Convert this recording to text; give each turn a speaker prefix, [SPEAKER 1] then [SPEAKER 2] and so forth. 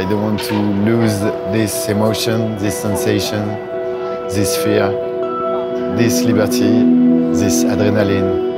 [SPEAKER 1] I don't want to lose this emotion, this sensation, this fear, this liberty, this adrenaline.